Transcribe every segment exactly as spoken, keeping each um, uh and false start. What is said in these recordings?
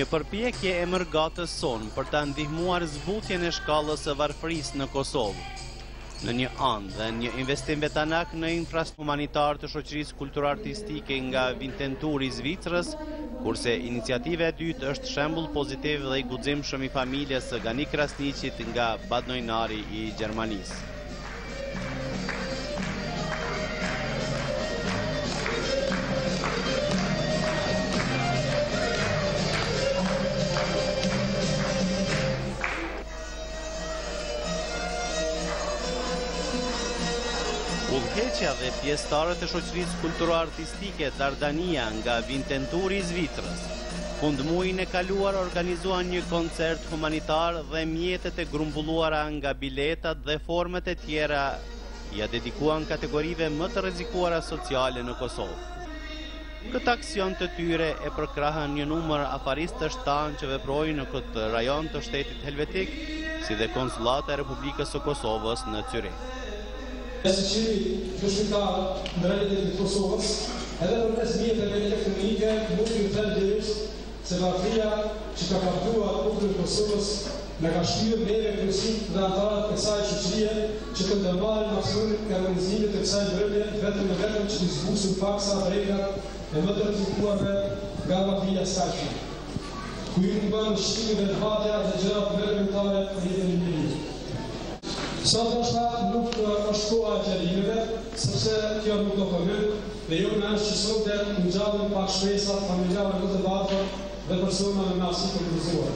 përpjekje e mërgatës sonë për ta ndihmuar zbutjen e shkallës së varfërisë në Kosovë. Në një anë dhe një investim vetanak në infrastrukturë humanitar të shoqërisë kulturo-artistike nga WINTERTHUR i Zvicrës, kurse iniciativa e dytë është shembull pozitiv dhe i guximshëm i familjes së Gani Krasniqit nga Badnojnari i Gjermanisë. Udhëheqja dhe pjesëtarët e shoqërisë kulturo-artistike Dardania nga WINTERTHUR i Zvicrës fund muajin e kaluar organizuan një koncert humanitar dhe mjetet e grumbulluara nga biletat dhe format e tjera ja dedikuan kategorive më të rrezikuara sociale në Kosovë. Këtë aksion të tyre e përkrahën një numër afaristë shtanë që veprojnë në këtë rajon të shtetit helvetik, si dhe konsullata e Republikës së Kosovës në Zyrich. Nëse qeni dëshmitar në realitetin e Kosovës, edhe përmes mjeteve elektronike, mund të them direkt se varfëria që ka kapituar popullin e Kosovës në ka shtyr neve kryesit dhe antarët e kësaj shoqërie që të ndërmarrin maksimum e organizimit të kësaj mbrëmje vetëm e vetëm që të zbusin faksa brekat e më të rrezikuarve nga varfëria saqme. Ku i bën shtimin e vëhatja dhe gjërat më elementare për jetën e njerëzit. Sot është nuk është koha e qerimeve, sepse kjo nuk do të vëmë, dhe jo në është që sot dhe në gjallën pak shpesat, familjarë në të varfër dhe persona në nasi të rëzuar.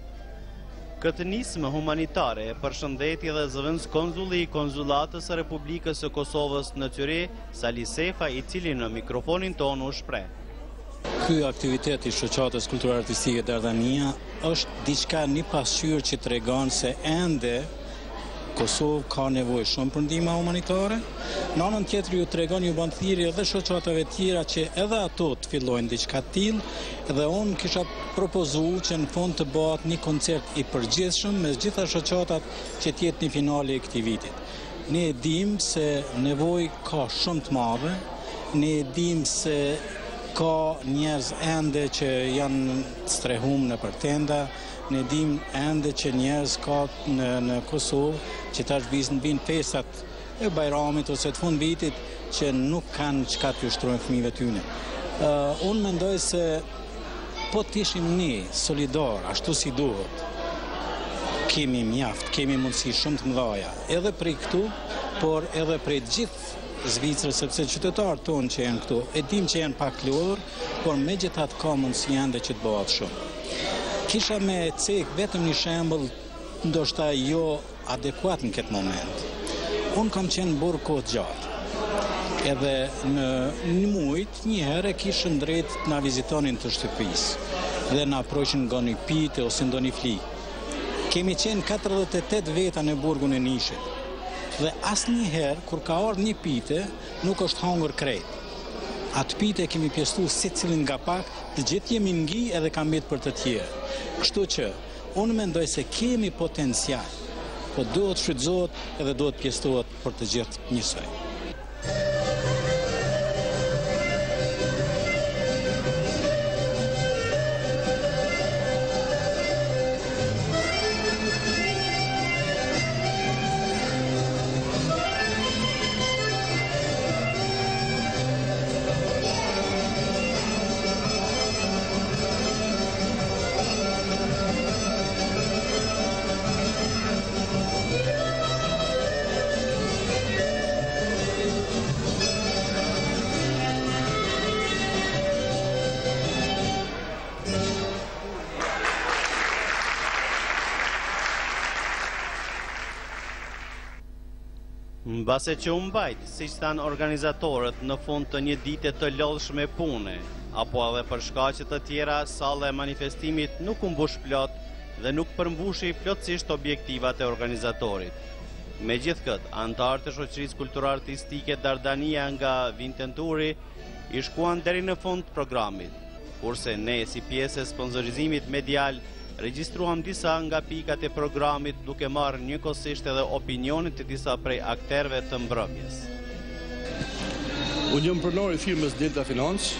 Këtë nismë humanitare e përshëndetje dhe zëvendës konzulli i konzullatës së Republikës së Kosovës në Zyrich, Sali Sefa, i cili në mikrofonin tonë u shpreh. Ky aktivitet i shoqatës kulturo-artistike Dardania është diçka një pasqyrë që tregon se ende Kosovë ka nevojë shumë për ndihmë humanitare. Në anën tjetër ju tregon ju bën thirrje edhe shoqatave tjera që edhe ato të fillojnë diçka të tillë dhe unë kisha propozuar që në fund të bëhet një koncert i përgjithshëm me gjitha shoqatat që të jetë një finale e këtij viti. Ne e dim se nevojë ka shumë të madhe, ne e dim se ka njerëz ende që janë strehum në për tenda, ne dim ende që njerëz ka në, në Kosovë që tash bizën vinë festat e Bajramit ose të fund vitit që nuk kanë çka t'ju shtrojnë fëmijëve tyne. Uh, unë mendoj se po të ishim ne solidar ashtu si duhet, kemi mjaft, kemi mundësi shumë të mëdha, edhe prej këtu, por edhe prej gjithë Zvicrës, sepse qytetarët tonë që janë këtu, e dim që janë pak lodhur, por megjithatë ka mundësi ende që të bëhet shumë. Kisha me cek vetëm një shembull, ndoshta jo adekuat në këtë moment. Unë kam qenë burr kohë gjatë. Edhe në një mujt, një herë kishën drejt të na vizitonin të shtëpisë dhe na aproqin nga një pite ose ndo një flikë. Kemi qenë katërdhjetë e tetë veta në burgun e Nishit. Dhe asnjëherë kur ka ardhur një pite, nuk është hangur krejt. Atë pite kemi pjestu si cilin nga pak, të gjithë jemi ngi edhe kam mbetë për të tjerë. Kështu që, unë mendoj se kemi potencial, po duhet shfrytëzohet edhe duhet pjestohet për të gjithë njësoj. Mbase që u mbajt, siç thanë organizatorët, në fund të një dite të lodhshme pune, apo edhe për shkaqe të tjera, salla e manifestimit nuk u mbush plot dhe nuk përmbushi plotësisht objektivat e organizatorit. Megjithatë, anëtarët e shoqërisë kulturo-artistike Dardania nga WINTERTHUR i shkuan deri në fund të programit, kurse ne si pjesë e sponsorizimit medial regjistruam disa nga pikat e programit duke marrë njëkohësisht edhe opinionit të disa prej akterëve të mbrëmjes. Unë jam pronar i firmës Delta Finance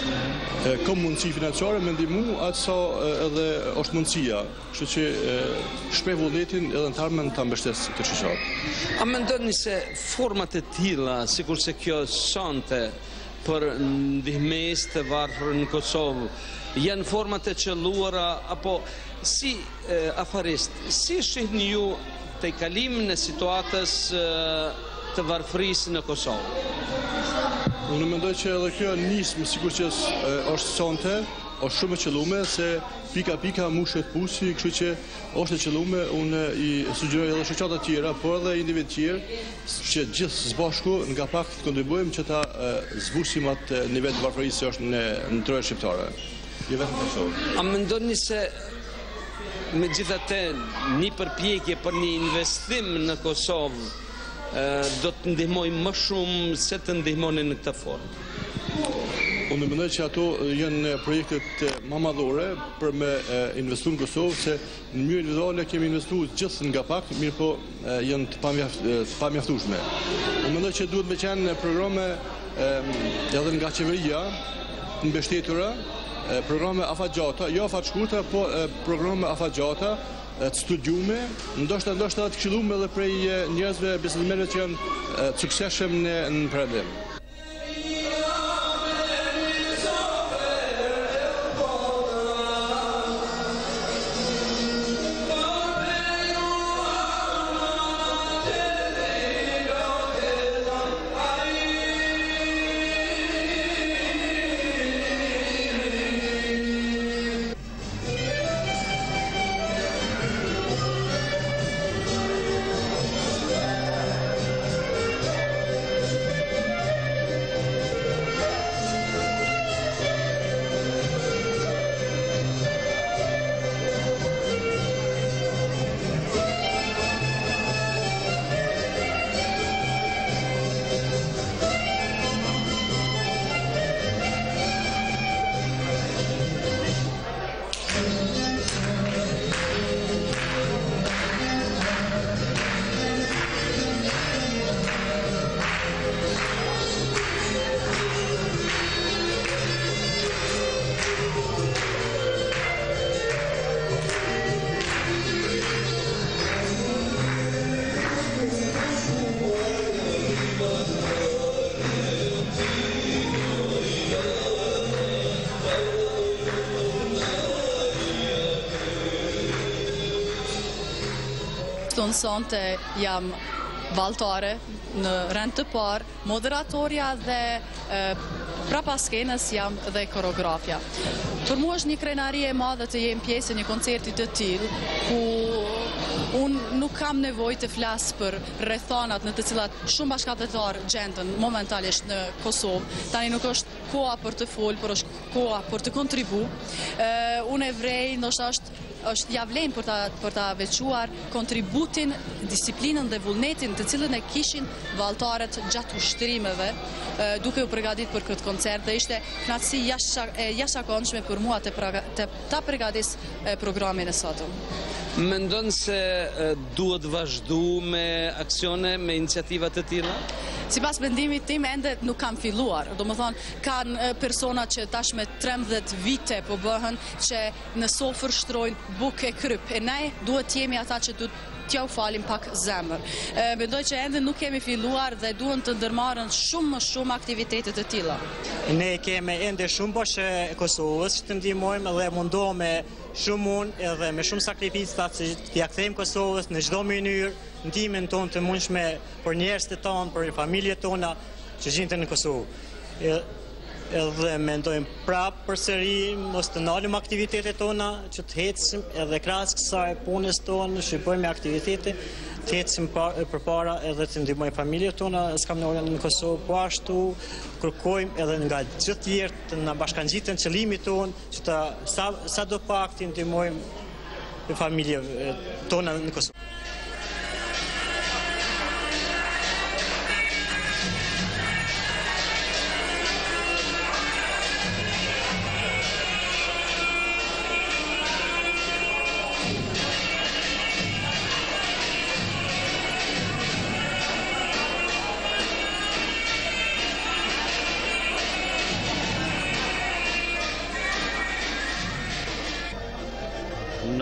Ka mundësi financiare me ndihmu atë sa edhe është mundësia. Kështu që shpreh vullnetin edhe antarmen ta mbështes këtë shoqat. A mendoni se format e tilla, sikur se kjo sonte për ndihmës të varfër në Kosovë, janë format e qelluara apo si afarist, si shihni ju të kalimin e situatës të varfërisë në Kosovë? Unë mendoj që edhe kjo nismë sikur që është sonte, është shumë e qellume se pika pika mushet pusi, kështu që është e qellume. Unë i sugjeroj edhe shoqata të tjera, por edhe individ të tjerë që gjithë së bashku nga pak të kontribuojmë që ta zbusim atë nivel të varfërisë që është në në trojën shqiptare. Jo vetëm në Kosovë. A mendoni se megjithatë një përpjekje për një investim në Kosovë do të ndihmoj më shumë se të ndihmonin në këtë formë? Unë mendoj që ato janë projektet më madhore për me investu në Kosovë, se në mënyrë individuale kemi investu gjithë nga pak, mirë po janë të pamjaftueshme. Unë mendoj që duhet me qenë programe edhe nga qeveria, të mbështetura, programe afatgjata, jo afatshkurta, po programe afatgjata, të studiume, ndoshta ndoshta të këshillume edhe prej njerëzve biznesmenëve që janë të suksesshëm në në prodhim. Unë sonte jam valtare në rend të parë, moderatorja dhe e, prapa skenës jam dhe koreografja. Për mua është një krenari e madhe të jem pjesë e një koncerti të tillë, ku unë nuk kam nevojë të flas për rrethonat në të cilat shumë bashkëdhetar gjenden momentalisht në Kosovë. Tani nuk është koha për të folë, por është koha për të kontribu. E, unë e vrej, ndoshta është është javlen për ta, për ta veçuar kontributin, disiplinën dhe vullnetin të cilën e kishin valltarët gjatë ushtrimeve, duke u përgatit për këtë koncert, dhe ishte kënaqësi e jashtëzakonshme për mua të, pra, të ta përgatis programin e sotëm. Mendon se duhet vazhdu me aksione, me iniciativa të tilla? Sipas mendimit tim ende nuk kanë filluar. Do më thonë, kanë persona që tash me trembëdhjetë vite po bëhen që në sofër shtrojnë bukë e kryp. E ne duhet jemi ata që du t'ja u falim pak zemër. E, mendoj që ende nuk kemi filluar dhe duhen të ndërmarrën shumë më shumë aktivitetet e tilla. Ne kemi ende shumë boshë e Kosovës që të ndihmojmë dhe mundohemi shumë unë edhe me shumë sakrifica që t'ja kthejmë Kosovës në çdo mënyrë ndihmën tonë të mundshme për njerëzit tonë, për familjet tona që gjenden në Kosovë. Edhe mendojmë prapë përsëri mos të ndalim aktivitetet tona, që të ecim edhe krahas kësaj punës tonë, që bëjmë aktivitete, të ecim përpara edhe të ndihmojmë familjet tona, s'kam nevojë në Kosovë, po ashtu kërkojmë edhe nga gjithë tjerë të na bashkangjiten qëllimit tonë, që ta sa sa do pak të ndihmojmë familjet tona në Kosovë.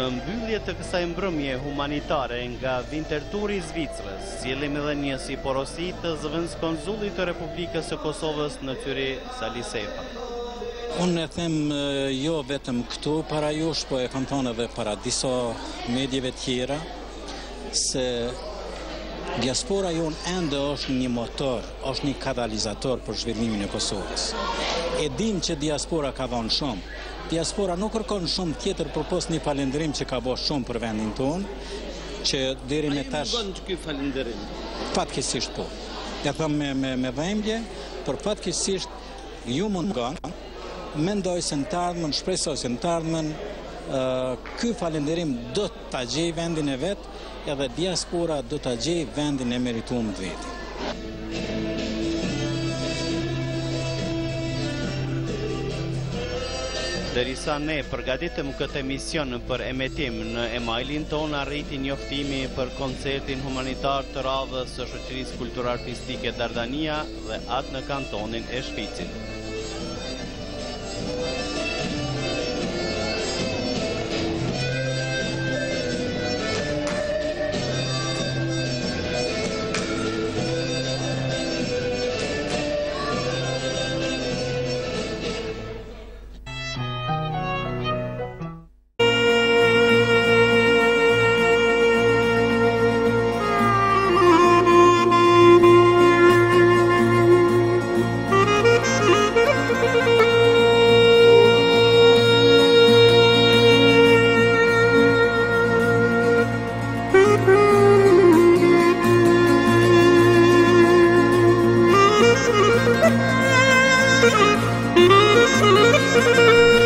Në mbyllje të kësaj mbrëmje humanitare nga Winterthuri i Zvicrës, sjellim edhe një si porosi të zëvendës konsullit të Republikës së Kosovës në Tyri, Sali Sefa. Unë e them jo vetëm këtu para jush, po e kam thonë edhe para disa medjeve tjera, se diaspora jonë ende është një motor, është një katalizator për zhvillimin e Kosovës. E dim që diaspora ka dhënë shumë. Diaspora nuk kërkon shumë tjetër përpos një falendrim që ka bo shumë për vendin tonë, që deri me tash... A ju mungon ky falendrim? Fatkeqësisht po. Ja them me, me, me dhembje, por fatkeqësisht ju mungon, mendoj se në të ardhmen, shpresoj se në të ardhmen, uh, ky falendrim do të gjej vendin e vet, edhe diaspora do të gjej vendin e merituar të vetit. Derisa ne përgatitëm këtë emision për emetim në emailin tonë, arriti njoftimi për koncertin humanitar të radhës së shoqërisë kulturartistike Dardania dhe atë në kantonin e Shpicit. Thank you.